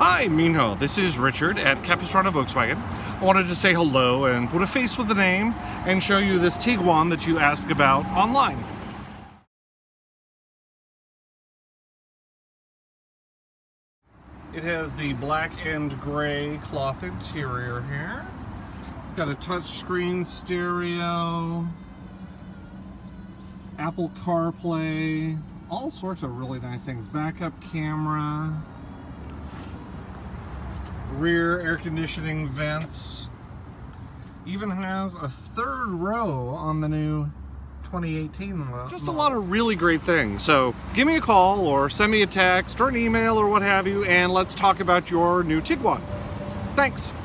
Hi, Minho. This is Richard at Capistrano Volkswagen. I wanted to say hello and put a face with a name and show you this Tiguan that you asked about online. It has the black and gray cloth interior here. It's got a touchscreen stereo, Apple CarPlay, all sorts of really nice things. Backup camera, rear air conditioning vents, even has a third row on the new 2018 model. Just a lot of really great things. So give me a call or send me a text or an email or what have you, and let's talk about your new Tiguan. Thanks.